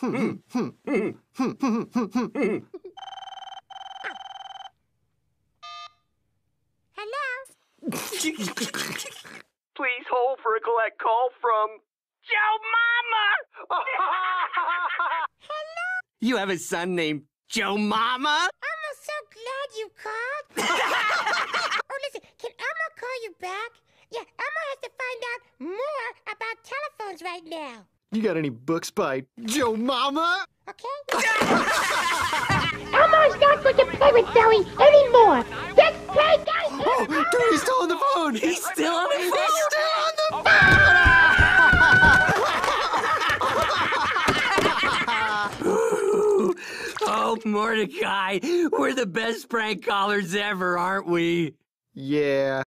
Please hold for a collect call from Joe Mama! Hello? You have a son named Joe Mama? I'm so glad you called. Oh, listen, can Elmo call you back? Yeah, Elmo has to find out more about telephones right now. You got any books by Joe Mama? Okay? Elmo's not going to play with Zoe anymore. Let's play, guys! Oh, dude, he's still on the phone! He's still on the phone! He's still on the phone! Oh, Mordecai, we're the best prank callers ever, aren't we? Yeah.